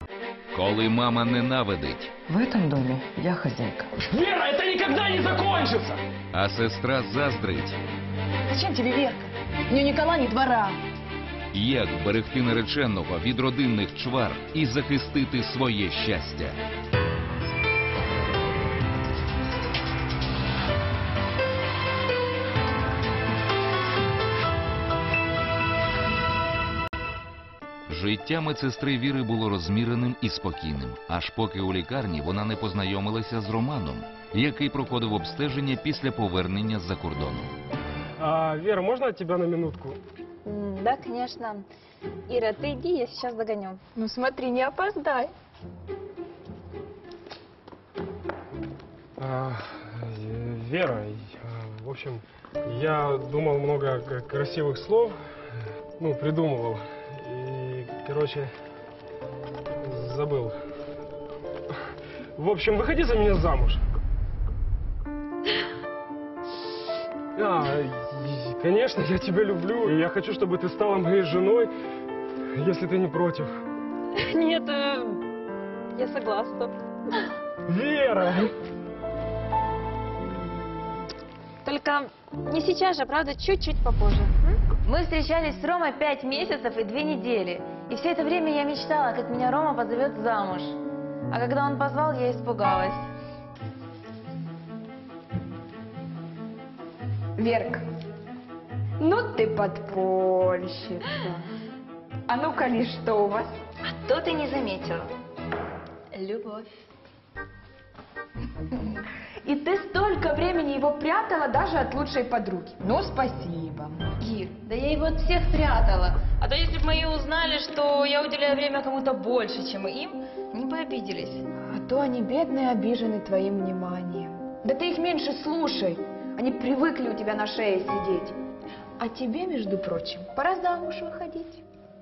Коли мама ненавидить, В этом доме я хозяйка. Вера, это никогда не закончится! а сестра заздрить, Зачем тебе Верка? У нее ни кола, ни двора. як берегти нареченого від родинних чвар і захистити своє щастя. Життя медсестри Віри було розміреним і спокійним, аж поки у лікарні вона не познайомилася з Романом, який проходив обстеження після повернення з-за кордону. Вера, можно от тебя на минутку? Да, конечно. Ира, ты иди, я сейчас догоню. Ну смотри, не опоздай. Вера, в общем, я думал много красивых слов, ну, придумывал. И, короче, забыл. В общем, выходи за меня замуж. Конечно, я тебя люблю, и я хочу, чтобы ты стала моей женой, если ты не против. Нет, я согласна. Вера! Только не сейчас же, правда, чуть-чуть попозже. Мы встречались с Ромой 5 месяцев и 2 недели. И все это время я мечтала, как меня Рома позовет замуж. А когда он позвал, я испугалась. Верка, ну ты подпольщица. А ну-ка, ли, что у вас? А то ты не заметила. Любовь. И ты столько времени его прятала даже от лучшей подруги. Ну, спасибо. Ир, да я его от всех прятала. А то если бы мои узнали, что я уделяю время кому-то больше, чем им, они бы обиделись. А то они бедные обижены твоим вниманием. Да ты их меньше слушай. Они привыкли у тебя на шее сидеть. А тебе, между прочим, пора замуж выходить.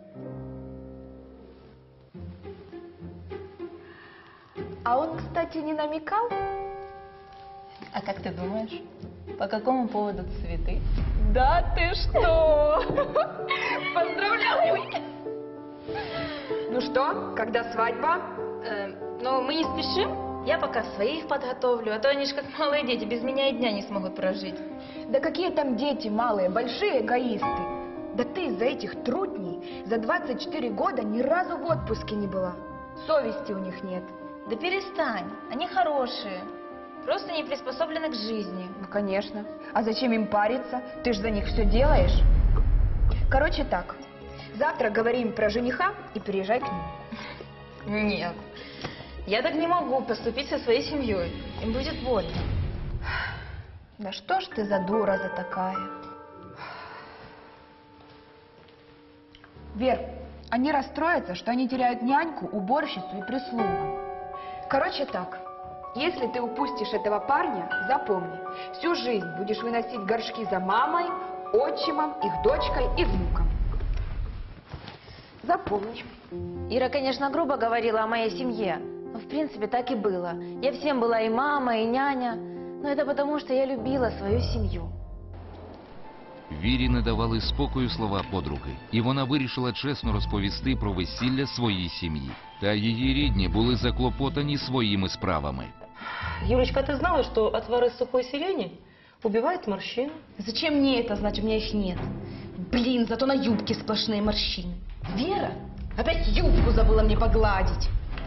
А он, кстати, не намекал? А как ты думаешь, по какому поводу цветы? Да ты что? Поздравляю! Ну что, когда свадьба? Но мы не спешим. Я пока своих подготовлю, а то они же как малые дети, без меня и дня не смогут прожить. Да какие там дети малые, большие эгоисты. Да ты из-за этих трутней за 24 года ни разу в отпуске не была. Совести у них нет. Да перестань, они хорошие, просто не приспособлены к жизни. Ну, конечно. А зачем им париться? Ты же за них все делаешь. Короче так, завтра говорим про жениха и приезжай к ним. Нет, я так не могу поступить со своей семьей, им будет больно. Да что ж ты за дура за такая? Вер, они расстроятся, что они теряют няньку, уборщицу и прислугу. Короче так, если ты упустишь этого парня, запомни, всю жизнь будешь выносить горшки за мамой, отчимом, их дочкой и внуком. Запомни. Ира, конечно, грубо говорила о моей семье, но в принципе так и было. Я всем была и мама, и няня, но это потому, что я любила свою семью. Вірі не давали спокою слова подруги, і вона вирішила чесно розповісти про весілля своїй сім'ї. Та її рідні були заклопотані своїми справами. Юлечка, ты знала, что отвар из сухой сирени убивает морщины? Зачем мне это знать? У меня их нет. Блин, зато на юбке сплошные морщины. Вера, опять юбку забыла мне погладить.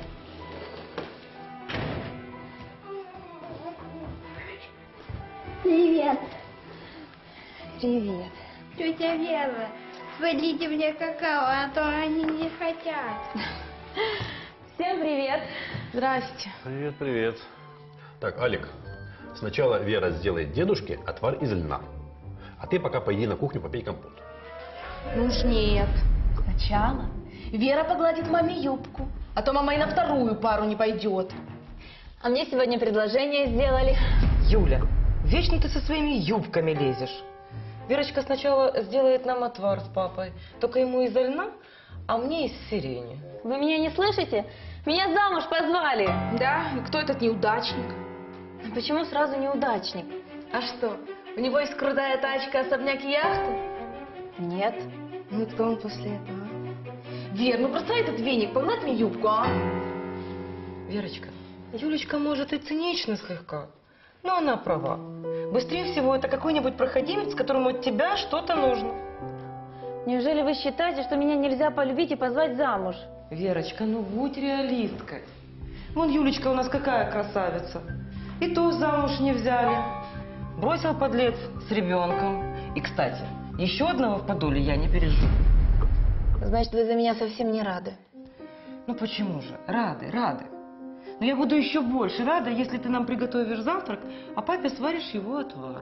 Привет. Привет. Тетя Вера, сводите мне какао, а то они не хотят. Всем привет. Здрасте. Привет, привет. Так, Алик, сначала Вера сделает дедушке отвар из льна. А ты пока пойди на кухню, попей компот. Ну уж нет. Сначала Вера погладит маме юбку, а то мама и на вторую пару не пойдет. А мне сегодня предложение сделали. Юля, вечно ты со своими юбками лезешь. Верочка сначала сделает нам отвар с папой, только ему из льна, а мне из сирени. Вы меня не слышите? Меня замуж позвали. Да, и кто этот неудачник? А почему сразу неудачник? А что, у него есть крутая тачка, особняк и яхта? Нет. Ну кто он после этого? Вер, ну бросай этот веник, погнать мне юбку, а? Верочка, Юлечка может и цинична слегка, но она права. Быстрее всего это какой-нибудь проходимец, которому от тебя что-то нужно. Неужели вы считаете, что меня нельзя полюбить и позвать замуж? Верочка, ну будь реалисткой. Вон Юлечка у нас какая красавица. И то замуж не взяли. Бросил подлец с ребенком. И, кстати, еще одного в Подоле я не переживу. Значит, вы за меня совсем не рады. Ну почему же? Рады, рады. Но я буду еще больше рада, если ты нам приготовишь завтрак, а папе сваришь его отвар.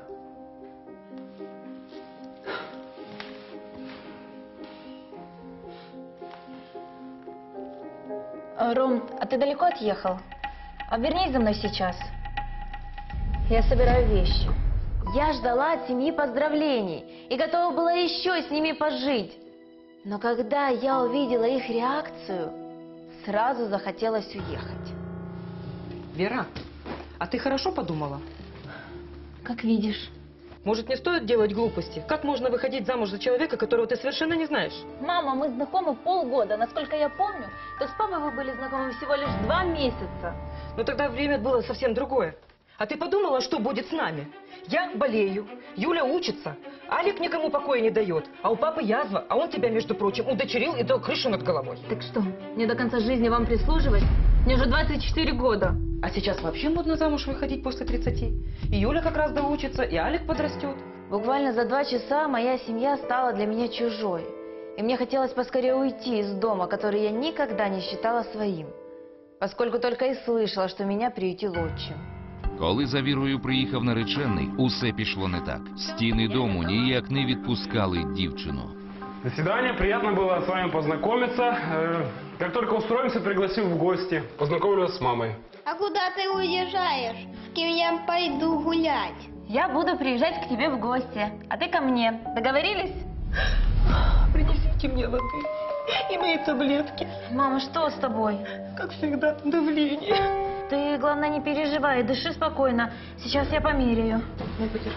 Ром, а ты далеко отъехал? Обернись за мной сейчас. Я собираю вещи. Я ждала от семьи поздравлений и готова была еще с ними пожить. Но когда я увидела их реакцию, сразу захотелось уехать. Вера, а ты хорошо подумала? Как видишь. Может, не стоит делать глупости? Как можно выходить замуж за человека, которого ты совершенно не знаешь? Мама, мы знакомы полгода. Насколько я помню, то с папой вы были знакомы всего лишь 2 месяца. Но тогда время было совсем другое. А ты подумала, что будет с нами? Я болею, Юля учится, Алик никому покоя не дает, а у папы язва, а он тебя, между прочим, удочерил и дал крышу над головой. Так что, мне до конца жизни вам прислуживать? Мне уже 24 года. А сейчас вообще модно замуж выходить после 30. И Юля как раз доучится, и Алик подрастет. Буквально за 2 часа моя семья стала для меня чужой. И мне хотелось поскорее уйти из дома, который я никогда не считала своим. Поскольку только и слышала, что меня приютил отчим. Коли за Вірою приїхав наречений, усе пішло не так. Стіни дому ніяк не відпускали дівчину. До свидания, приятно было с вами познакомиться. Как только устроимся, пригласил в гости. Познакомлю вас с мамой. А куда ты уезжаешь? С кем я пойду гулять? Я буду приезжать к тебе в гости, а ты ко мне. Договорились? Принесите мне воды и мои таблетки. Мама, что с тобой? Как всегда, давление. Ты, главное, не переживай, дыши спокойно. Сейчас я померяю. Ну, потерпи.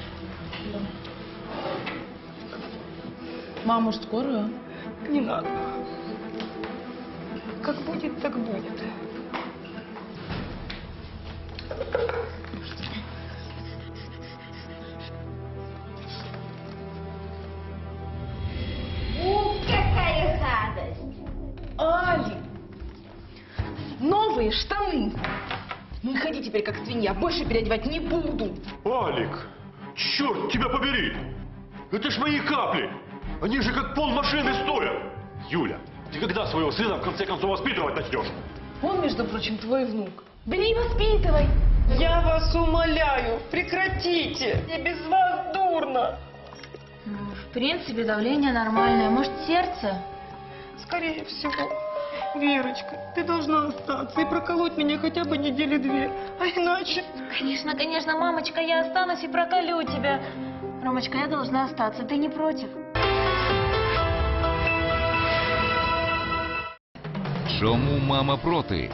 Мам, может, скорую? Не надо. Как будет, так будет. Ух, какая гадость! Али! Новые штаны! Ну и ходи теперь как свинья, больше переодевать не буду. Алик, черт тебя побери! Это ж мои капли! Они же как пол машины стоят! Юля, ты когда своего сына в конце концов воспитывать начнешь? Он, между прочим, твой внук. Бери и воспитывай. Я вас умоляю, прекратите. Мне без вас дурно. Ну, в принципе, давление нормальное. Может, сердце? Скорее всего. Верочка, ты должна остаться и проколоть меня хотя бы 2 недели, а иначе... Конечно, конечно, мамочка, я останусь и проколю тебя. Ромочка, я должна остаться, ты не против? Чому мама проти?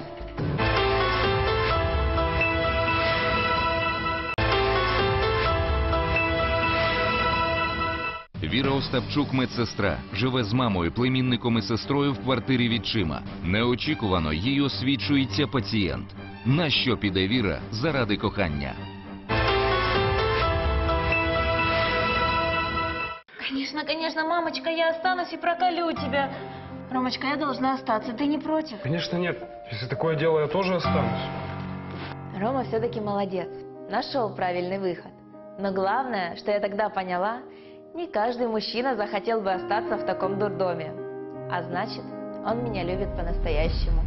Віра Остапчук, медсестра, живе з мамою, племінником і сестрою в квартирі відчима. Неочікувано їй освічується пацієнт. На що піде Віра заради кохання? Конечно, конечно, мамочка, я останусь и проколю тебя. Ромочка, я должна остаться, ты не против? Конечно, нет. Если такое дело, я тоже останусь. Рома все-таки молодец, нашел правильный выход. Но главное, что я тогда поняла, не каждый мужчина захотел бы остаться в таком дурдоме. А значит, он меня любит по-настоящему.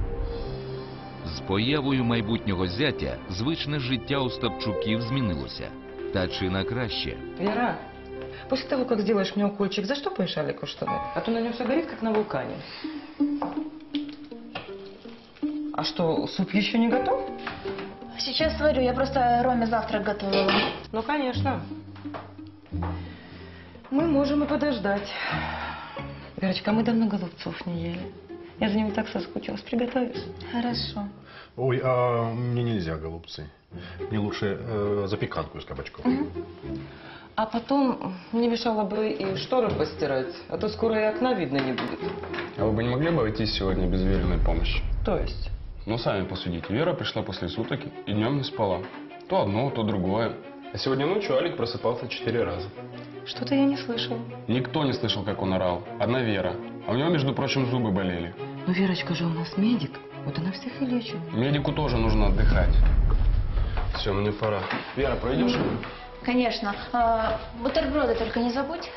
З появою майбутнього зятя звичне життя Остапчуків змінилося. Та чи на краще? Вера, после того, как сделаешь мне укольчик, заштопаешь Алику штаны? А то на нем все горит, как на вулкане. А что, суп еще не готов? Сейчас сварю, я просто Роме завтрак готовила. Ну, конечно. Мы можем и подождать. Верочка, мы давно голубцов не ели. Я за ними так соскучилась. Приготовишь? Хорошо. Ой, а мне нельзя голубцы. Мне лучше запеканку из кабачков. А потом не мешало бы и шторы постирать, а то скоро и окна видно не будет. А вы бы не могли бы обойтись сегодня без Вериной помощи? То есть? Ну, сами посудите. Вера пришла после суток и днем не спала. То одно, то другое. А сегодня ночью Алик просыпался 4 раза. Что-то я не слышала. Никто не слышал, как он орал. Одна Вера. А у него, между прочим, зубы болели. Но Верочка же у нас медик. Вот она всех и лечит. Медику тоже нужно отдыхать. Все, мне пора. Вера, пойдешь? Конечно. Бутерброды только не забудь.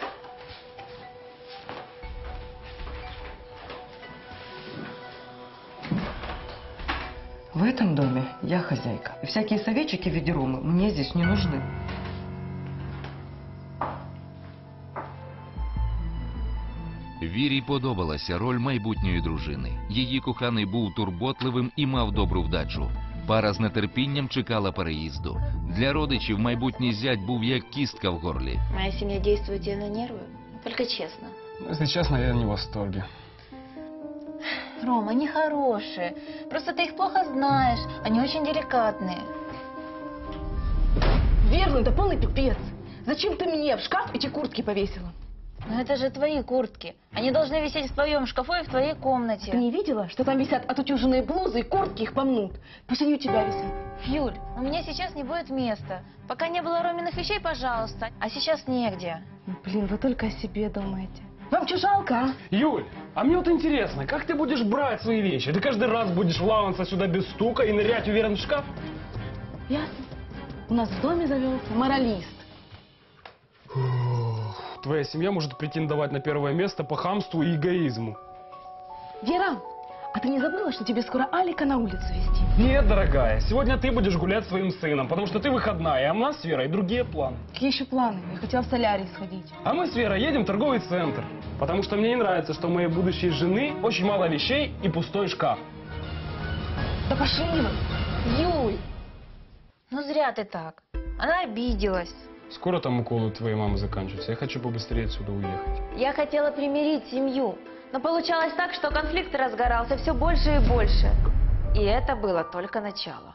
В этом доме я хозяйка. И всякие советчики в виде Ромы мне здесь не нужны. Вірі подобалася роль майбутньої дружини. Її коханий був турботливим і мав добру вдачу. Пара з нетерпінням чекала переїзду. Для родичів майбутній зять був як кістка в горлі. Моя семья действует тебе на нервы? Только честно. Ну, если честно, я не в восторге. Рома, они хорошие. Просто ты их плохо знаешь. Они очень деликатные. Верно, это полный пипец. Зачем ты мне в шкаф эти куртки повесила? Но это же твои куртки. Они должны висеть в твоем шкафу и в твоей комнате. Ты не видела, что там висят отутюженные блузы и куртки, их помнут? Пусть они у тебя висят. Юль, у меня сейчас не будет места. Пока не было Роминых вещей, пожалуйста. А сейчас негде. Ну, блин, вы только о себе думаете. Вам что, жалко, а? Юль, а мне вот интересно, как ты будешь брать свои вещи? Ты каждый раз будешь влаваться сюда без стука и нырять уверен в шкаф? Ясно. У нас в доме завелся моралист. Твоя семья может претендовать на первое место по хамству и эгоизму. Вера, а ты не забыла, что тебе скоро Алика на улицу везти? Нет, дорогая, сегодня ты будешь гулять с своим сыном, потому что ты выходная, а у нас с Верой другие планы. Какие еще планы? Я хотела в солярий сходить. А мы с Верой едем в торговый центр, потому что мне не нравится, что у моей будущей жены очень мало вещей и пустой шкаф. Да пошли вы! Юль, ну зря ты так. Она обиделась. Скоро там уколы твоей мамы заканчиваются, я хочу побыстрее отсюда уехать. Я хотела примирить семью, но получалось так, что конфликт разгорался все больше и больше. И это было только начало.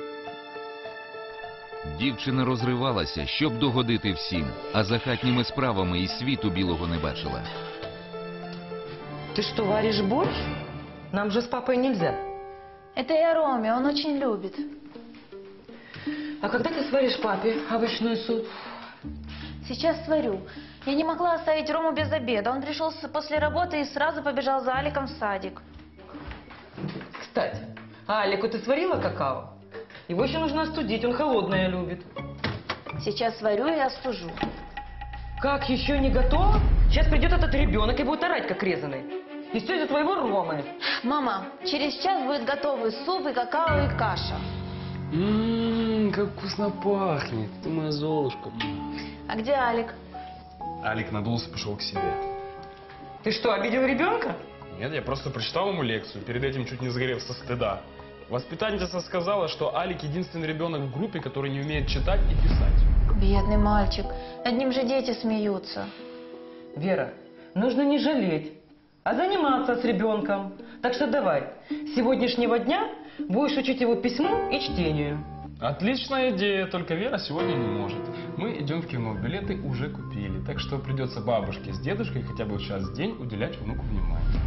Дівчина розривалася, щоб догодити всім, а за хатніми справами і світу білого не бачила. Ты что, варишь борщ? Нам же с папой нельзя. Это я Роме, он очень любит. А когда ты сваришь папе овощной суп? Сейчас сварю. Я не могла оставить Рому без обеда. Он пришел после работы и сразу побежал за Аликом в садик. Кстати, а Алику ты сварила какао? Его еще нужно остудить, он холодное любит. Сейчас сварю и остужу. Как, еще не готово? Сейчас придет этот ребенок и будет орать, как резаный. И все из-за твоего Ромы. Мама, через час будет готовый суп и какао и каша. Как вкусно пахнет, ты моя Золушка. А где Алик? Алик надулся и пошел к себе. Ты что, обидел ребенка? Нет, я просто прочитал ему лекцию, перед этим чуть не сгорев со стыда. Воспитательница сказала, что Алик единственный ребенок в группе, который не умеет читать и писать. Бедный мальчик. Над ним же дети смеются. Вера, нужно не жалеть, а заниматься с ребенком. Так что давай, с сегодняшнего дня будешь учить его письму и чтению. Отличная идея, только Вера сегодня не может. Мы идем в кино, билеты уже купили, так что придется бабушке с дедушкой хотя бы час в день уделять внуку внимание.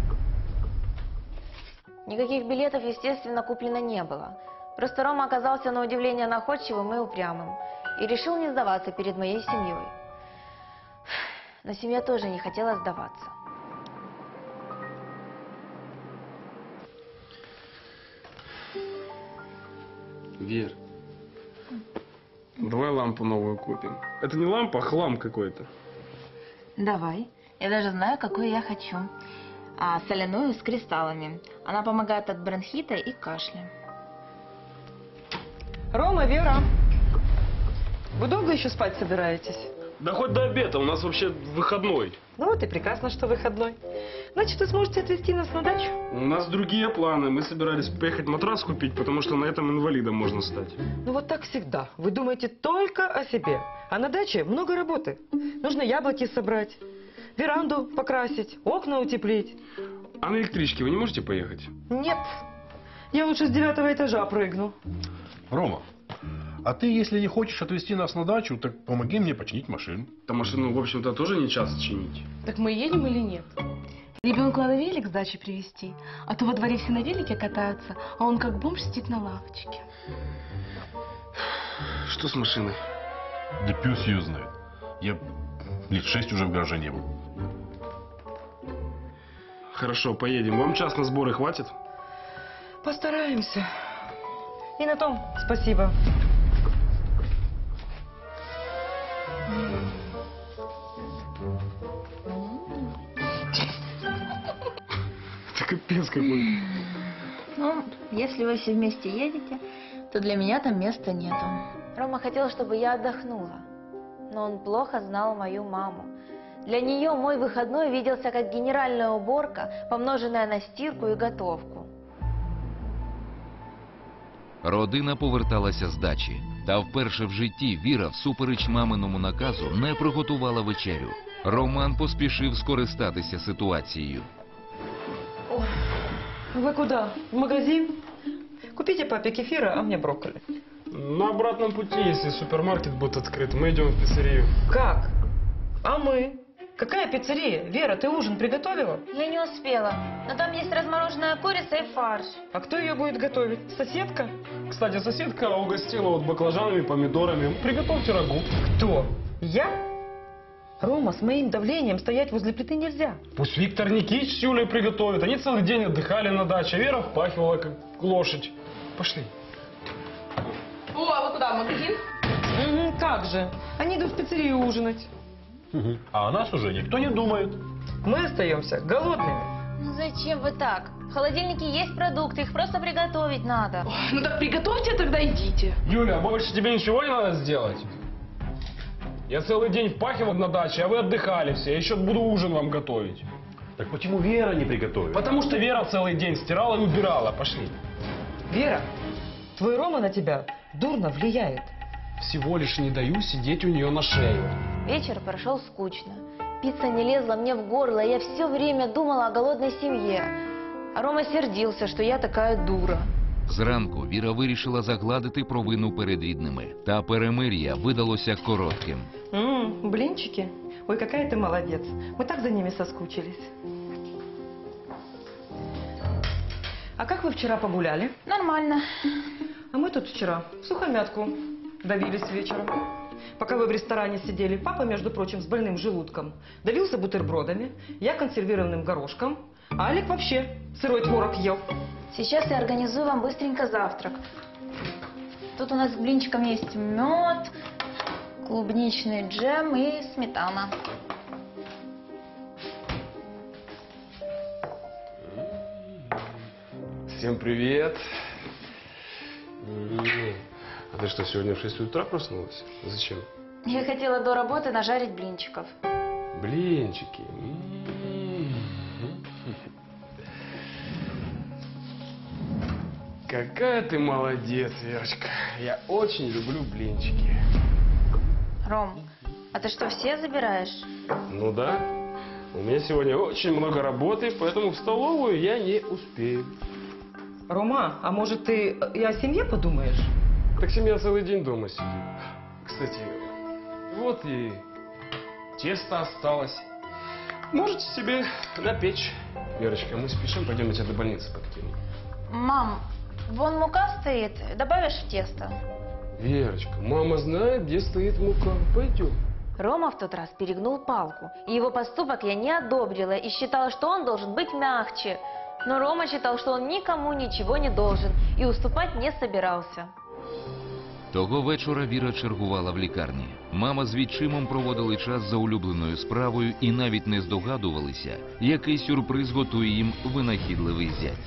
Никаких билетов, естественно, куплено не было. Просто Рома оказался на удивление находчивым и упрямым. И решил не сдаваться перед моей семьей. Но семья тоже не хотела сдаваться. Вер, давай лампу новую купим. Это не лампа, а хлам какой-то. Давай. Я даже знаю, какую я хочу. Соляную с кристаллами. Она помогает от бронхита и кашля. Рома, Вера, вы долго еще спать собираетесь? Да хоть до обеда, у нас вообще выходной. Ну вот и прекрасно, что выходной. Значит, вы сможете отвезти нас на дачу? У нас другие планы. Мы собирались поехать матрас купить, потому что на этом инвалидом можно стать. Ну вот так всегда. Вы думаете только о себе. А на даче много работы. Нужно яблоки собрать, веранду покрасить, окна утеплить. А на электричке вы не можете поехать? Нет. Я лучше с 9-го этажа прыгну. Рома, А ты, если не хочешь отвезти нас на дачу, так помоги мне починить машину. Да машину, в общем-то, тоже не часто чинить. Так мы едем или нет? Ребенку надо велик с дачи привезти, а то во дворе все на велике катаются, а он как бомж сидит на лавочке. Что с машиной? Да пес ее знает. Я лет 6 уже в гараже не был. Хорошо, поедем. Вам час на сборы хватит? Постараемся. И на том спасибо. Это капец какой. Ну, если вы все вместе едете, то для меня там места нету. Рома хотел, чтобы я отдохнула, но он плохо знал мою маму. Для нее мой выходной виделся как генеральная уборка, помноженная на стирку і готовку. Родина поверталася з дачі. Та вперше в житті Віра, всупереч маминому наказу, не приготувала вечерю. Роман поспішив скористатися ситуацією. Вы куда? В магазин? Купите папе кефира, а мне брокколи. На обратном пути, если супермаркет будет открыт, мы идем в пиццерию. Как? А мы? Какая пиццерия? Вера, ты ужин приготовила? Я не успела, но там есть размороженная курица и фарш. А кто ее будет готовить? Соседка? Кстати, соседка угостила вот баклажанами, помидорами. Приготовьте рагу. Кто? Я? Рома, с моим давлением стоять возле плиты нельзя. Пусть Виктор Никитич с Юлей приготовит. Они целый день отдыхали на даче. Вера впахивала, как лошадь. Пошли. О, а вы куда, в магазин? Как же? Они идут в пиццерию ужинать. А о нас уже никто не думает. Мы остаемся голодными. Ну зачем вы так? В холодильнике есть продукты, их просто приготовить надо. Ой, ну так приготовьте, тогда идите. Юля, больше тебе ничего не надо сделать? Я целый день впахивал на даче, а вы отдыхали все. Я еще буду ужин вам готовить. Так почему Вера не приготовит? Потому что Вера целый день стирала и убирала. Пошли. Вера, твой Рома на тебя дурно влияет. Всего лишь не даю сидеть у нее на шее. Вечер прошел скучно. Пицца не лезла мне в горло, и я все время думала о голодной семье. А Рома сердился, что я такая дура. Зранку Віра вирішила загладити провину перед рідними. Та перемир'я видалося коротким. Блинчики? Ой, какая ты молодец. Мы так за ними соскучились. А как вы вчера погуляли? Нормально. А мы тут вчера сухомятку давились вечером. Пока вы в ресторане сидели, папа, между прочим, с больным желудком, давился бутербродами, я консервированным горошком, а Алик вообще сырой творог ел. Сейчас я организую вам быстренько завтрак. Тут у нас к блинчикам есть мед, клубничный джем и сметана. Всем привет. А ты что, сегодня в 6 утра проснулась? Зачем? Я хотела до работы нажарить блинчиков. Блинчики. Какая ты молодец, Верочка. Я очень люблю блинчики. Ром, а ты что, все забираешь? Ну да. У меня сегодня очень много работы, поэтому в столовую я не успею. Рома, а может ты и о семье подумаешь? Так семья целый день дома сидит. Кстати, вот и тесто осталось. Можете себе напечь. Верочка, мы спешим, пойдем, я тебя до больницы подкину. Мам, вон мука стоит, добавишь в тесто? Верочка, мама знает, где стоит мука. Пойдем. Рома в тот раз перегнул палку, и его поступок я не одобрила и считала, что он должен быть мягче. Но Рома считал, что он никому ничего не должен и уступать не собирался. Того вечора Віра чергувала в лікарні. Мама з відчимом проводили час за улюбленою справою і навіть не здогадувалися, який сюрприз готує їм винахідливий зять.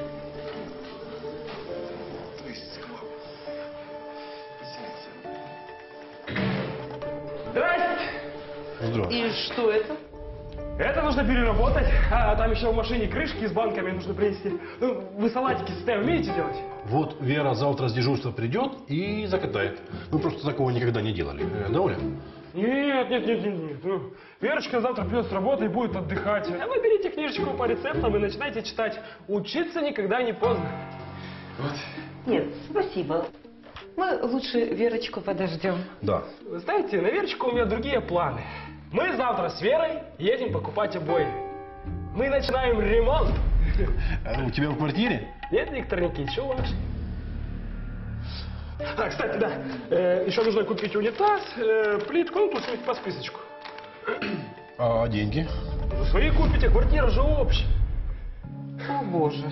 Здрасте! Здравствуйте. И что это? Это нужно переработать. А там еще в машине крышки с банками нужно принести. Ну, вы салатики с Тео умеете делать? Вот Вера завтра с дежурства придет и закатает. Мы просто такого никогда не делали. Да, Оля? Нет. Ну, Верочка завтра придет с работы и будет отдыхать. А вы берите книжечку по рецептам и начинайте читать. Учиться никогда не поздно. Вот. Нет, спасибо. Мы лучше Верочку подождем. Да. Вы знаете, на Верочку у меня другие планы. Мы завтра с Верой едем покупать обои. Мы начинаем ремонт. А у тебя в квартире? Нет, Виктор Никитич, у вас. А, кстати, да, еще нужно купить унитаз, плитку, ну тут по списочку. А деньги? Вы свои купите, квартира же общая. О, Боже.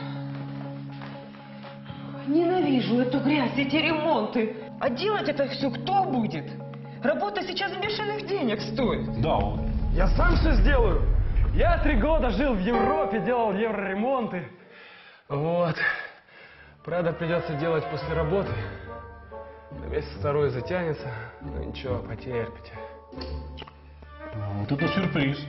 Ненавижу эту грязь, эти ремонты. А делать это все кто будет? Работа сейчас бешеных денег стоит. Да, вот. Я сам все сделаю. Я 3 года жил в Европе, делал евроремонты. Вот. Правда, придется делать после работы. На месяц-второй затянется. Ну ничего, потерпите. Вот это сюрприз.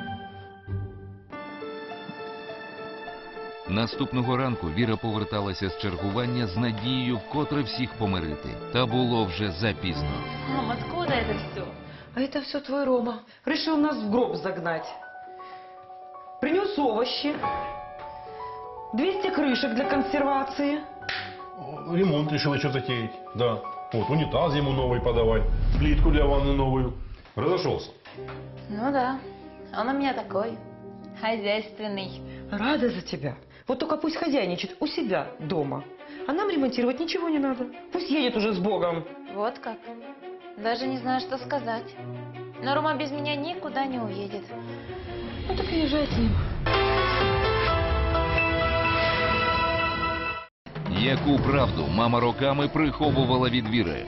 Наступного ранку Віра поверталася з чергування з надією вкотре всіх помирити. Та було вже запізно. Мам, откуда это все? А это все твой Рома. Решил нас в гроб загнать. Принес овощи. 200 крышек для консервации. Ремонт решил еще затеять. Да. Вот, унитаз ему новый подавай. Плитку для ванны новую. Разошелся. Ну да, он у меня такой, хозяйственный. Рада за тебя. Вот только пусть хозяйничает у себя дома. А нам ремонтировать ничего не надо. Пусть едет уже с Богом. Вот как. Даже не знаю, что сказать. Но Рома без меня никуда не уедет. Ну так и езжай с ним. Яку правду мама роками приховувала від Віри?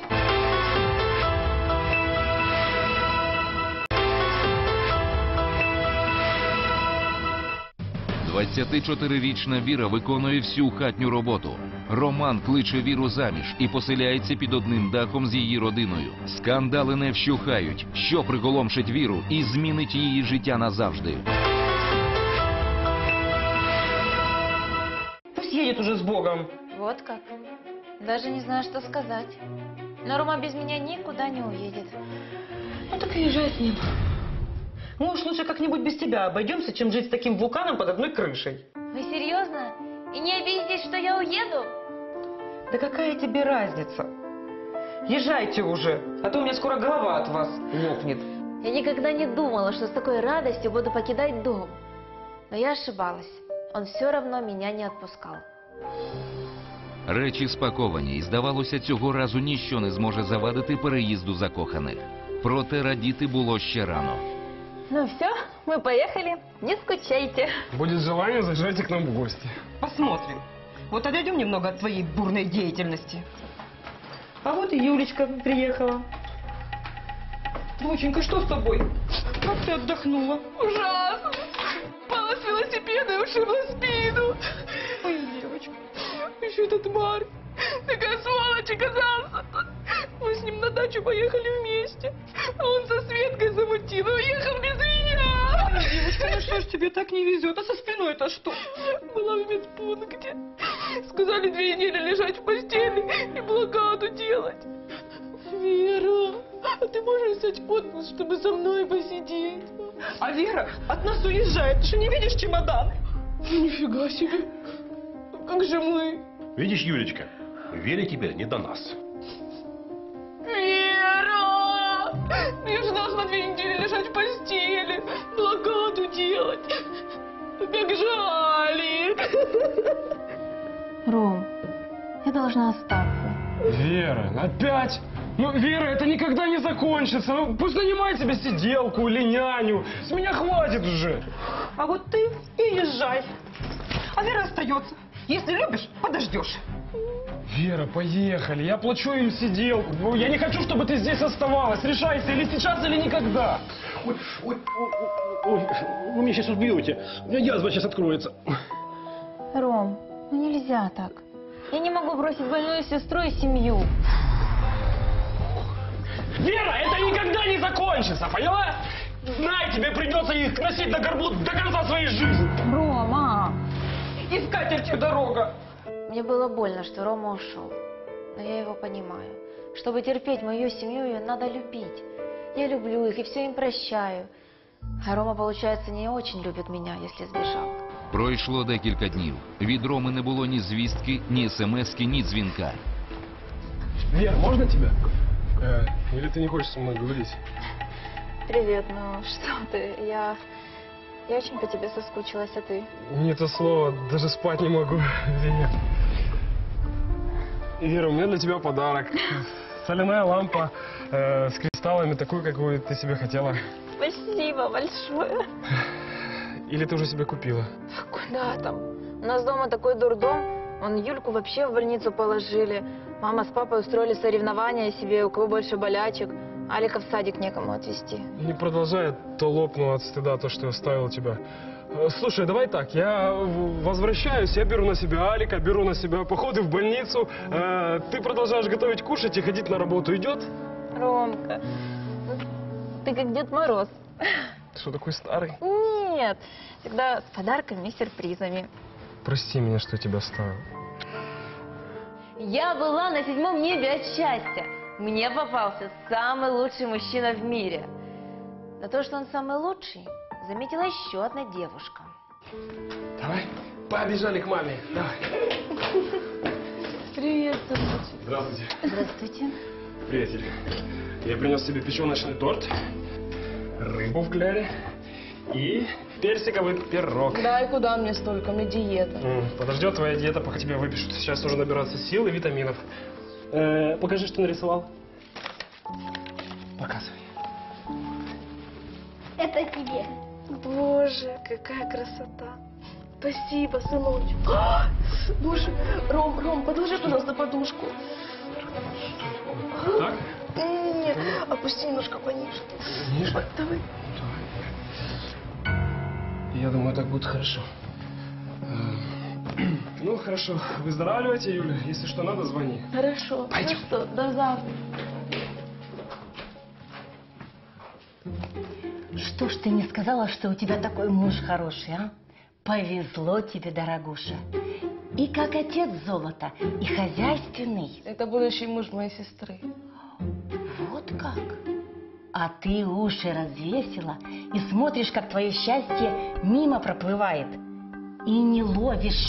– 24-річна Віра виконує всю хатню роботу. Роман кличе Віру заміж і поселяється під одним дахом з її родиною. Скандали не вщухають, що приголомшить Віру і змінить її життя назавжди. Пусть едет уже с Богом. Вот как. Даже не знаю, что сказать. Но Рома без меня никуда не уедет. Ну так и езжай с ним. Мы уж лучше как-нибудь без тебя обойдемся, чем жить с таким вулканом под одной крышей. Вы серьезно? И не обидитесь, что я уеду? Да какая тебе разница? Езжайте уже, а то у меня скоро голова от вас лопнет. Я никогда не думала, что с такой радостью буду покидать дом. Но я ошибалась. Он все равно меня не отпускал. Речі спаковані, і здавалося, цього разу ніщо не зможе завадити переїзду закоханих. Проте радіти було ще рано. Ну все, мы поехали. Не скучайте. Будет желание, заезжайте к нам в гости. Посмотрим. Вот отойдем немного от твоей бурной деятельности. А вот и Юлечка приехала. Доченька, что с тобой? Как ты отдохнула? Ужасно! Пала с велосипеда и ушибла спину. Ой, девочка. Еще этот Марк. Такая сволочь оказался. Мы с ним на дачу поехали вместе. А он со Светкой замутил и уехал без меня. Ой, девочка, ну что ж тебе так не везет? А со спиной-то что? Была в медпункте. Сказали 2 недели лежать в постели и блокаду делать. Вера, а ты можешь взять отпуск, чтобы со мной посидеть? А Вера от нас уезжает. Ты что, не видишь чемодан? Нифига себе. Как же мы? Видишь, Юлечка, Вере теперь не до нас. Вера! Я же должна 2 недели лежать в постели, блокаду делать. Как жаль. Ром, я должна остаться. Вера, опять? Ну, Вера, это никогда не закончится. Ну, пусть нанимает себе сиделку или няню. С меня хватит уже. А вот ты и езжай. А Вера остается. Если любишь, подождешь. Вера, поехали. Я плачу им сиделку. Ну, я не хочу, чтобы ты здесь оставалась. Решайся, или сейчас, или никогда. Ой, ой, ой, вы меня сейчас убьете. У меня язва сейчас откроется. Ром, ну нельзя так. Я не могу бросить больную сестру и семью. Вера, это никогда не закончится, поняла? Знай, тебе придется их носить на горбу до конца своей жизни. Рома! И с катертью дорога. Мне было больно, что Рома ушел. Но я его понимаю. Чтобы терпеть мою семью, ее надо любить. Я люблю их и все им прощаю. А Рома, получается, не очень любит меня, если сбежал. Пройшло декілька днів. Від Роми не було ні звістки, ні смски, ні дзвінка. Вер, можно тебя? Или ты не хочешь со мной говорить? Привет, ну что ты, я очень по тебе соскучилась, а ты? Не то слово, даже спать не могу. Вер. Вера, у меня для тебя подарок. Соляная лампа с кристаллами, такую, какую ты себе хотела. Спасибо большое. Или ты уже себе купила? Куда там? У нас дома такой дурдом. Вон Юльку вообще в больницу положили. Мама с папой устроили соревнования себе, у кого больше болячек. Алика в садик некому отвезти. Не продолжай, то лопну от стыда, то, что я оставил тебя. Слушай, давай так, я возвращаюсь, я беру на себя Алика, беру на себя походы в больницу. Ты продолжаешь готовить, кушать и ходить на работу. Идет? Ромка, ты как Дед Мороз. Ты что, такой старый? Нет, всегда с подарками и сюрпризами. Прости меня, что тебя оставил. Я была на 7-м небе от счастья. Мне попался самый лучший мужчина в мире. За то, что он самый лучший, заметила еще одна девушка. Давай, побежали к маме. Давай. Привет, сыночек. Здравствуйте. Здравствуйте. Приятель, я принес тебе печеночный торт, рыбу в кляре и персиковый пирог. Да, и куда мне столько? У меня диета. Подождет твоя диета, пока тебя выпишут. Сейчас нужно набираться сил и витаминов. Покажи, что нарисовал. Показывай. Это тебе. Боже, какая красота. Спасибо, сыночек. Боже, Ром, подложи, пожалуйста, подушку. Так? Нет, опусти немножко пониже. Ниже? Давай. Я думаю, так будет хорошо. Ну, хорошо. Выздоравливайте, Юля. Если что надо, звони. Хорошо. Пойдем. Ну что, до завтра. Что ж ты не сказала, что у тебя такой муж хороший, а? Повезло тебе, дорогуша. И как отец золото, и хозяйственный. Это будущий муж моей сестры. Вот как? А ты уши развесила и смотришь, как твое счастье мимо проплывает. І не ловиш.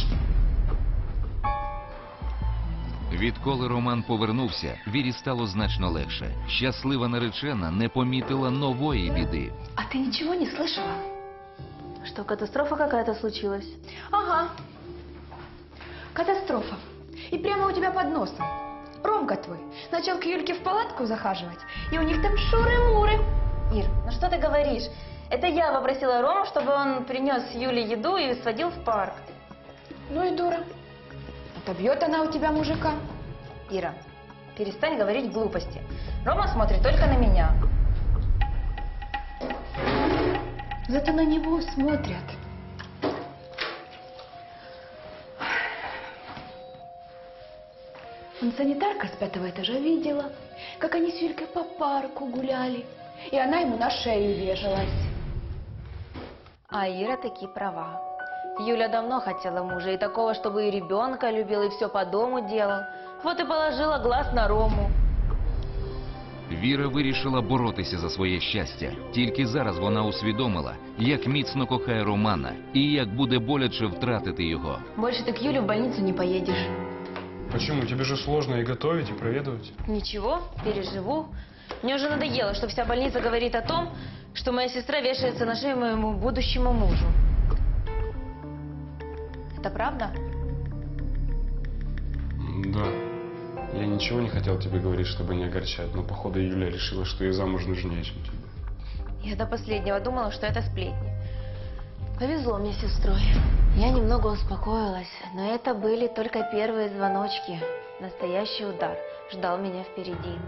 Відколи Роман повернувся, Вірі стало значно легше. Щаслива наречена не помітила нової біди. А ты ничего не слышала? Что, катастрофа какая-то случилась? Ага. Катастрофа. И прямо у тебя под носом. Ромка твой начал к Юльке в палатку захаживать, и у них там шуры-муры. Ир, ну что ты говоришь? Это я попросила Рому, чтобы он принес Юле еду и сводил в парк. Ну и дура. Отобьет она у тебя мужика. Ира, перестань говорить глупости. Рома смотрит только на меня. Зато на него смотрят. Он санитарка с 5-го этажа видела, как они с Юлькой по парку гуляли, и она ему на шею вешалась. А Ира таки права. Юля давно хотела мужа, и такого, чтобы и ребенка любил, и все по дому делал. Вот и положила глаз на Рому. Віра вирішила боротися за своє щастя. Тільки зараз вона усвідомила, як міцно кохає Романа і як буде боляче втратити його. Больше ты к Юле в больницу не поедешь. Почему? Тебе же сложно и готовить, и проведывать. Ничего, переживу. Мне уже надоело, что вся больница говорит о том, что моя сестра вешается на шею моему будущему мужу. Это правда? Да. Я ничего не хотел тебе говорить, чтобы не огорчать, но походу Юля решила, что ей замуж нужнее, чем тебе. Я до последнего думала, что это сплетни. Повезло мне с сестрой. Я немного успокоилась, но это были только первые звоночки. Настоящий удар ждал меня впереди.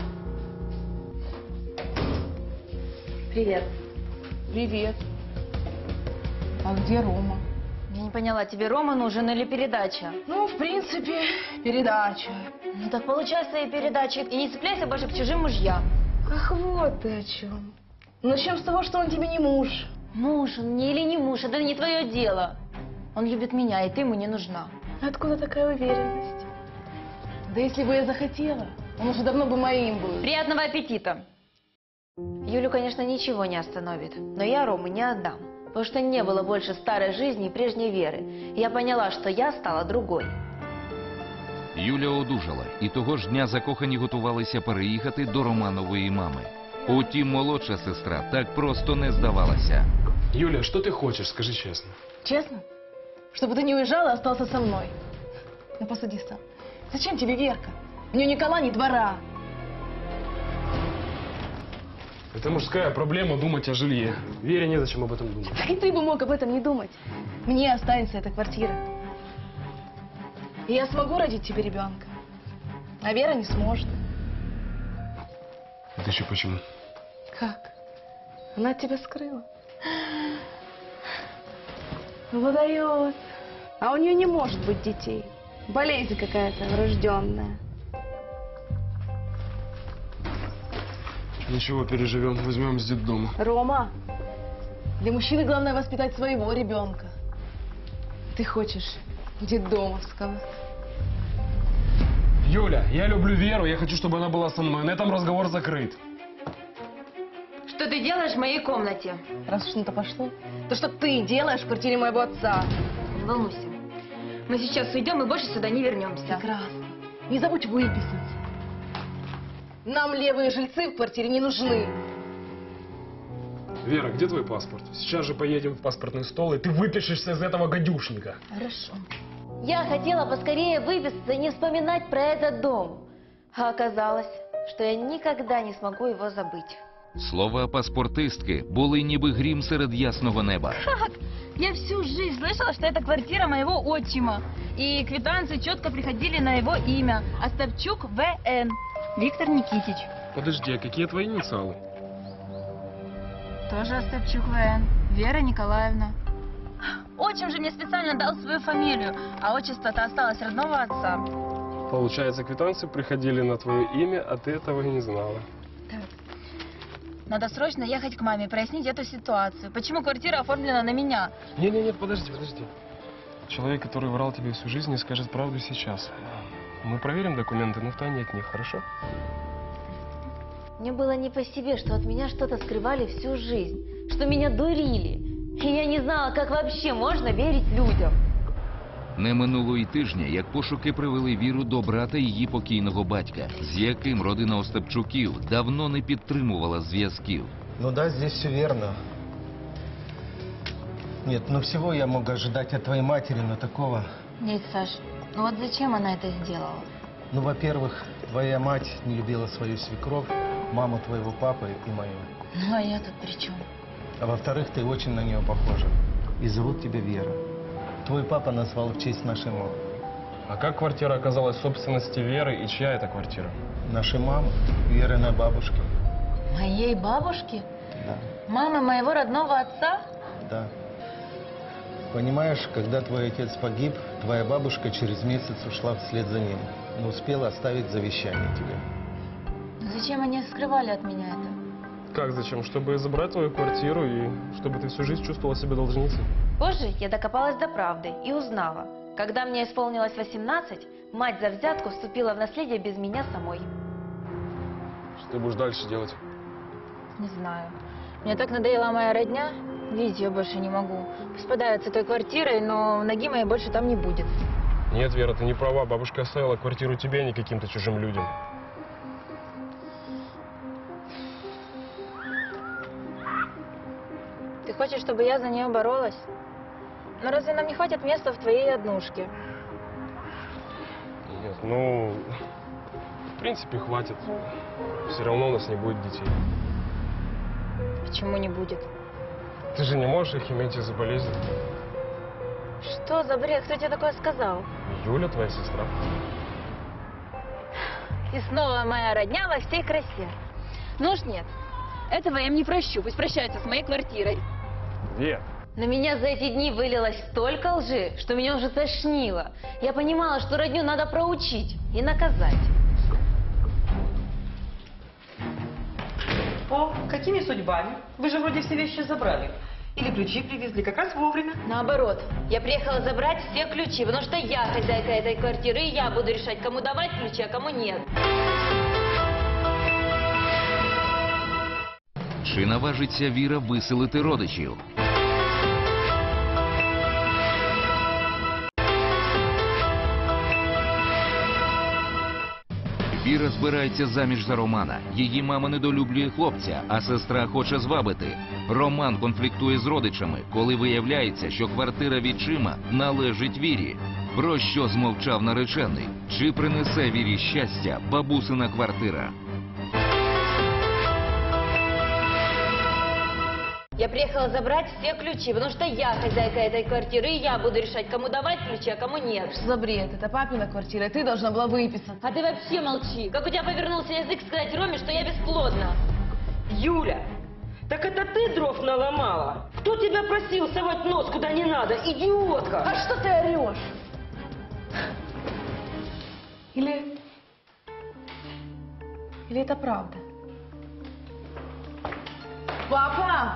Привет. Привет. А где Рома? Я не поняла, тебе Рома нужен или передача? Ну, в принципе, передача. Ну так получай свои передачи и не цепляйся больше к чужим мужьям. Ах, вот ты о чем. Начнем с того, что он тебе не муж. Муж он мне или не муж, это не твое дело. Он любит меня, и ты ему не нужна. Откуда такая уверенность? Да если бы я захотела, он уже давно бы моим был. Приятного аппетита! Юлю, конечно, ничего не остановит, но я Рому не отдам, потому что не было больше старой жизни и прежней Веры. И я поняла, что я стала другой. Юля одужала, і того ж дня закохані готувалися переїхати до Романової мами. Утім, молодша сестра так просто не здавалася. Юля, что ты хочешь, скажи честно. Честно? Чтобы ты не уезжал и остался со мной. Ну, посуди сам. Зачем тебе Верка? У нее ни кола, ни двора. Это мужская проблема думать о жилье. Вере незачем об этом думать. Так и ты бы мог об этом не думать. Мне останется эта квартира. И я смогу родить тебе ребенка. А Вера не сможет. Это еще почему? Как? Она от тебя скрыла. Выдает. А у нее не может быть детей. Болезнь какая-то врожденная. Ничего, переживем. Возьмем с детдома. Рома, для мужчины главное воспитать своего ребенка. Ты хочешь детдомовского. Юля, я люблю Веру, я хочу, чтобы она была со мной. На этом разговор закрыт. Что ты делаешь в моей комнате? Раз уж на то пошло, то что ты делаешь в квартире моего отца? Не волнуйся. Мы сейчас уйдем и больше сюда не вернемся. Прекрасно. Не забудь выписать. Нам левые жильцы в квартире не нужны. Вера, где твой паспорт? Сейчас же поедем в паспортный стол, и ты выпишешься из этого гадюшника. Хорошо. Я хотела поскорее выписаться и не вспоминать про этот дом. А оказалось, что я никогда не смогу его забыть. Слова паспортистки були ніби грім серед ясного неба. Как? Я всю жизнь слышала, что это квартира моего отчима. И квитанции четко приходили на его имя. Остапчук В.Н. Виктор Никитич. Подожди, а какие твои инициалы? Тоже Остапчук В.Н. Вера Николаевна. Отчим же мне специально дал свою фамилию, а отчество-то осталось родного отца. Получается, квитанции приходили на твое имя, а ты этого и не знала. Так. Надо срочно ехать к маме, прояснить эту ситуацию. Почему квартира оформлена на меня? Не, подожди. Человек, который врал тебе всю жизнь, не скажет правду сейчас. Мы проверим документы, но втайне от них, хорошо? Мне было не по себе, что от меня что-то скрывали всю жизнь, что меня дурили. И я не знала, как вообще можно верить людям. Не минуло й тижня, як пошуки привели Віру до брата її покійного батька, з яким родина Остапчуків давно не підтримувала зв'язків. Ну да, здесь все верно. Нет, ну всего я мог ожидать от твоей матери, но такого... Нет, Саш, ну вот зачем она это сделала? Ну, во-первых, твоя мать не любила свою свекровь, маму твоего папы и мою. Ну, а я тут при чем? А во-вторых, ты очень на нее похожа. И зовут тебя Вера. Твой папа назвал в честь нашей мамы. А как квартира оказалась в собственности Веры и чья это квартира? Нашей мамы, Вериной бабушки. Моей бабушки? Да. Мамы моего родного отца? Да. Понимаешь, когда твой отец погиб, твоя бабушка через месяц ушла вслед за ним, но успела оставить завещание тебе. Зачем они скрывали от меня это? Как зачем? Чтобы забрать твою квартиру и чтобы ты всю жизнь чувствовала себя должницей. Позже я докопалась до правды и узнала. Когда мне исполнилось 18, мать за взятку вступила в наследие без меня самой. Что ты будешь дальше делать? Не знаю. Мне так надоела моя родня, видеть ее больше не могу. Пусть подавится той квартирой, но ноги моей больше там не будет. Нет, Вера, ты не права. Бабушка оставила квартиру тебе, а не каким-то чужим людям. Ты хочешь, чтобы я за нее боролась? Но разве нам не хватит места в твоей однушке? Нет, ну, в принципе, хватит. Все равно у нас не будет детей. Почему не будет? Ты же не можешь их иметь из-за болезни. Что за бред? Кто тебе такое сказал? Юля, твоя сестра. И снова моя родня во всей красе. Ну уж нет, этого я им не прощу. Пусть прощаются с моей квартирой. Вер. На меня за эти дни вылилось столько лжи, что меня уже тошнило. Я понимала, что родню надо проучить и наказать. О, какими судьбами? Вы же вроде все вещи забрали. Или ключи привезли как раз вовремя. Наоборот, я приехала забрать все ключи, потому что я хозяйка этой квартиры, и я буду решать, кому давать ключи, а кому нет. Чи наважиться Віра виселити родичів? Віра збирається заміж за Романа. Її мама недолюблює хлопця, а сестра хоче звабити. Роман конфліктує з родичами, коли виявляється, що квартира відчима належить Вірі. Про що змовчав наречений? Чи принесе Вірі щастя бабусина квартира? Я приехала забрать все ключи, потому что я хозяйка этой квартиры, и я буду решать, кому давать ключи, а кому нет. Что за бред? Это папина квартира, и ты должна была выписаться. А ты вообще молчи. Как у тебя повернулся язык сказать Роме, что я бесплодна? Юля, так это ты дров наломала? Кто тебя просил совать нос куда не надо? Идиотка! А что ты орешь? Или это правда? Папа!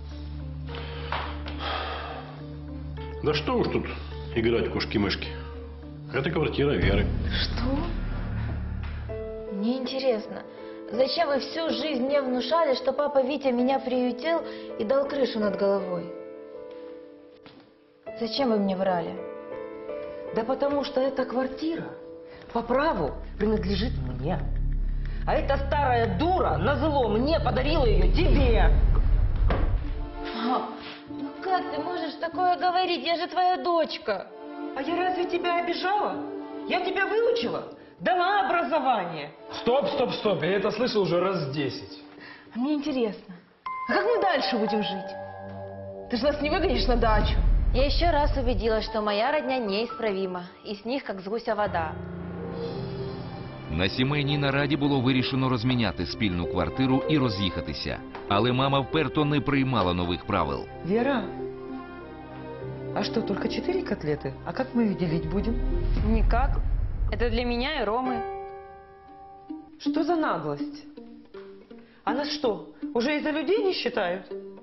Да что уж тут играть в кошки-мышки. Это квартира Веры. Что? Мне интересно, зачем вы всю жизнь мне внушали, что папа Витя меня приютил и дал крышу над головой? Зачем вы мне врали? Да потому что эта квартира по праву принадлежит мне. А эта старая дура назло мне подарила ее тебе. Мам, ну как ты можешь такое говорить? Я же твоя дочка. А я разве тебя обижала? Я тебя выучила, дала образование. Стоп, стоп, стоп. Я это слышал уже раз 10. А мне интересно, а как мы дальше будем жить? Ты же нас не выгонишь на дачу. Я еще раз убедилась, что моя родня неисправима, и с них как с гуся вода. На сімейній нараді було вирішено розміняти спільну квартиру і роз'їхатися. Але мама вперто не приймала нових правил. Вера, а что, только 4 котлеты? А как мы ее делить будем? Никак. Это для меня и Ромы. Что за наглость? А нас что, уже из-за людей не считают?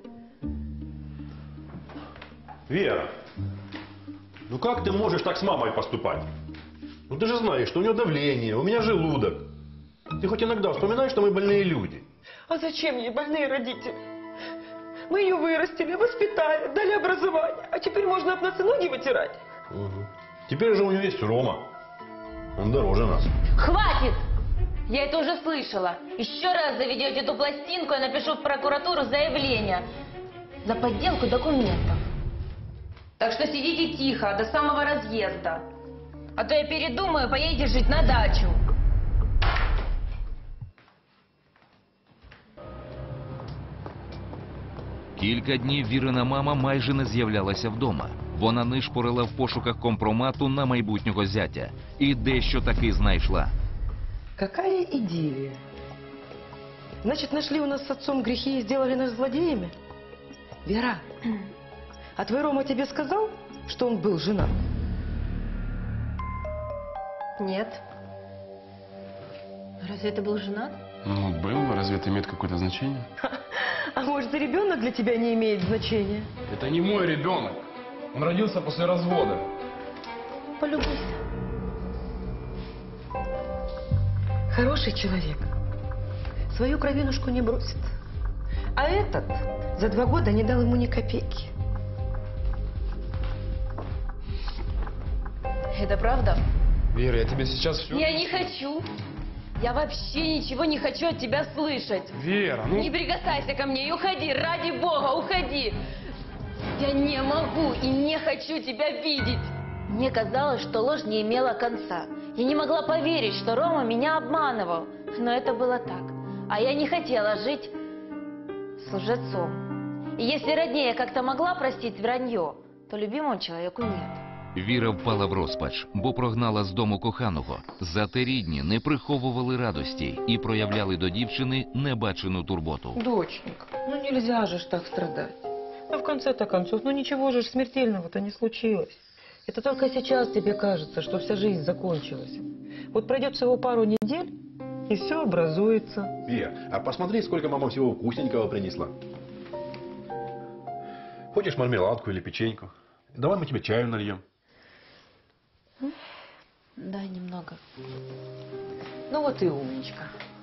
Вера, ну как ты можешь так с мамой поступать? Ну ты же знаешь, что у нее давление, у меня желудок. Ты хоть иногда вспоминаешь, что мы больные люди? А зачем ей больные родители? Мы ее вырастили, воспитали, дали образование. А теперь можно об нас и ноги вытирать. Угу. Теперь же у нее есть Рома. Он дороже нас. Хватит! Я это уже слышала. Еще раз заведете эту пластинку, я напишу в прокуратуру заявление за подделку документов. Так что сидите тихо до самого разъезда. А то я передумаю, поедете жить на дачу. Кілька днів Вірина мама майже не з'являлася вдома. Вона нишпорила в пошуках компромату на майбутнього зятя. І дещо таки знайшла. Какая идиллия. Значит, нашли у нас с отцом грехи и сделали нас злодеями? Вера, а твой Рома тебе сказал, что он был женат? Нет. Разве это был женат? Ну, был. Разве это имеет какое-то значение? А может, и ребенок для тебя не имеет значения? Это не мой ребенок. Он родился после развода. Полюбуйся. Хороший человек. Свою кровинушку не бросит. А этот за 2 года не дал ему ни копейки. Это правда? Вера, я тебе сейчас все... Я не хочу. Я вообще ничего не хочу от тебя слышать. Вера, ну... Не прикасайся ко мне и уходи, ради бога, уходи. Я не могу и не хочу тебя видеть. Мне казалось, что ложь не имела конца. Я не могла поверить, что Рома меня обманывал. Но это было так. А я не хотела жить с лжецом. И если роднее как-то могла простить вранье, то любимому человеку нет. Віра впала в розпач, бо прогнала з дому коханого. Зате рідні не приховували радості і проявляли до дівчини небачену турботу. Доченька, ну нельзя же ж так страдать. Ну в конце-то концов, ну ничего же смертельного-то не случилось. Это только сейчас тебе кажется, что вся жизнь закончилась. Вот пройдет всего пару недель, и все образуется. Вера, а посмотри, сколько мама всего вкусненького принесла. Хочешь мармеладку или печеньку? Давай мы тебе чаю нальем. Да, немного. Ну вот и умничка.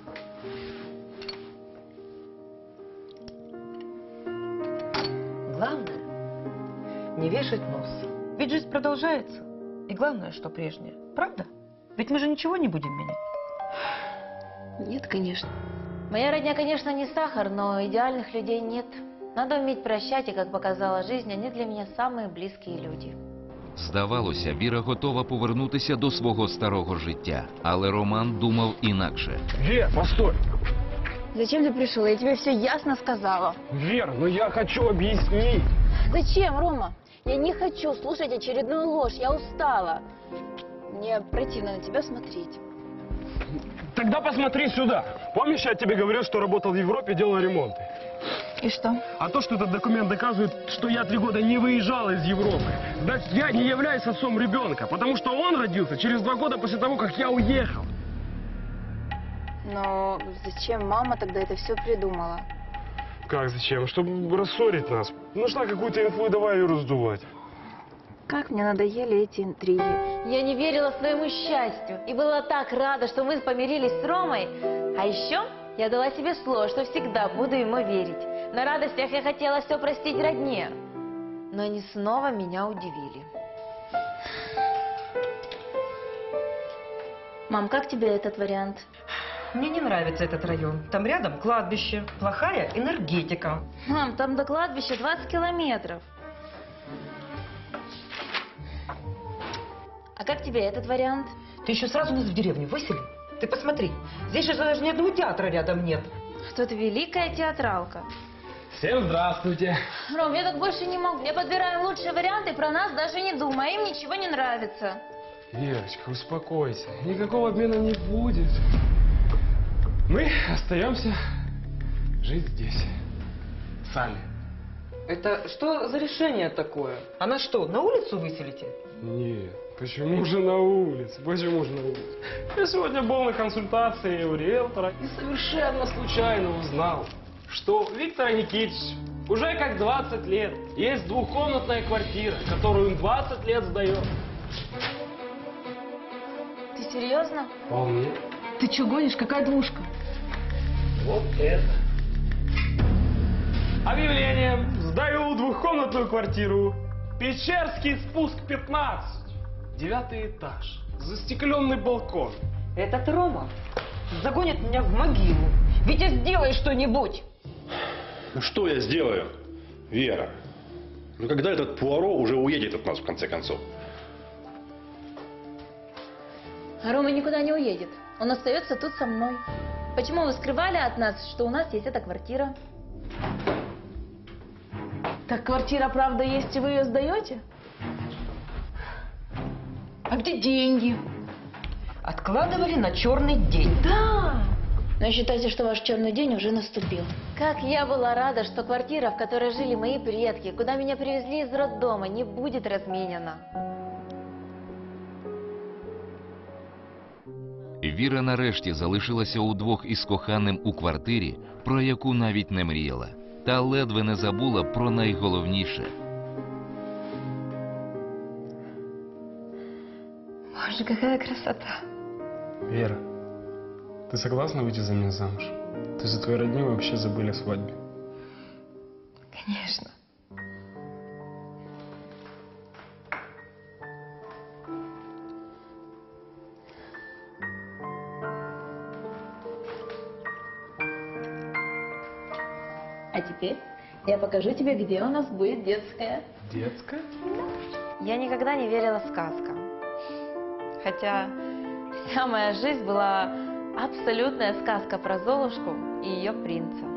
Главное не вешать нос. Ведь жизнь продолжается. И главное, что прежнее. Правда? Ведь мы же ничего не будем менять. Нет, конечно. Моя родня, конечно, не сахар, но идеальных людей нет. Надо уметь прощать, и, как показала жизнь, они для меня самые близкие люди. Здавалося, Віра готова повернутися до свого старого життя, але Роман думав інакше. Вер, постой! Зачем ты пришел? Я тебе все ясно сказала. Вер, ну я хочу объяснить. Зачем, Рома? Я не хочу слушать очередную ложь, я устала. Мне противно на тебя смотреть. Тогда посмотри сюда. Помнишь, я тебе говорил, что работал в Европе, делал ремонты? И что? А то, что этот документ доказывает, что я 3 года не выезжал из Европы, значит, я не являюсь отцом ребенка, потому что он родился через 2 года после того, как я уехал. Но зачем мама тогда это все придумала? Как зачем? Чтобы рассорить нас. Нашла какую-то инфу и давай ее раздувать. Как мне надоели эти интриги. Я не верила своему счастью и была так рада, что мы помирились с Ромой. А еще я дала себе слово, что всегда буду ему верить. На радостях я хотела все простить родне. Но они снова меня удивили. Мам, как тебе этот вариант? Мне не нравится этот район. Там рядом кладбище, плохая энергетика. Мам, там до кладбища 20 километров. А как тебе этот вариант? Ты еще сразу нас в деревню высели? Ты посмотри, здесь же даже ни одного театра рядом нет. Тут великая театралка. Всем здравствуйте. Ром, я так больше не могу. Я подбираю лучшие варианты, про нас даже не думаю, а им ничего не нравится. Верочка, успокойся. Никакого обмена не будет. Мы остаемся жить здесь. Сами. Это что за решение такое? Она что, на улицу выселите? Нет, почему же на улице? Почему же на улице? Я сегодня был на консультации у риэлтора и совершенно случайно узнал, что Виктор Никитич уже как 20 лет есть двухкомнатная квартира, которую он 20 лет сдает. Ты серьезно? Вполне. Ты что гонишь? Какая двушка? Вот это. Объявление. Сдаю двухкомнатную квартиру. Печерский спуск 15. 9-й этаж. Застекленный балкон. Этот Рома загонит меня в могилу. Витя, сделай что-нибудь. Ну что я сделаю, Вера? Ну когда этот Пуаро уже уедет от нас в конце концов? А Рома никуда не уедет. Он остается тут со мной. Почему вы скрывали от нас, что у нас есть эта квартира? Так квартира, правда, есть, и вы ее сдаете? А где деньги? Откладывали на черный день. Да! Но считайте, что ваш черный день уже наступил. Как я была рада, что квартира, в которой жили мои предки, куда меня привезли из роддома, не будет разменена. Віра нарешті залишилася удвох із коханим у квартирі, про яку навіть не мріяла. Та ледве не забула про найголовніше. Боже, какая красота. Вера, ты согласна выйти за меня замуж? Ты за твоей роднёй вообще забыли о свадьбе. Конечно. А теперь я покажу тебе, где у нас будет детская. Детская? Я никогда не верила сказкам. Хотя вся моя жизнь была абсолютная сказка про Золушку и ее принца.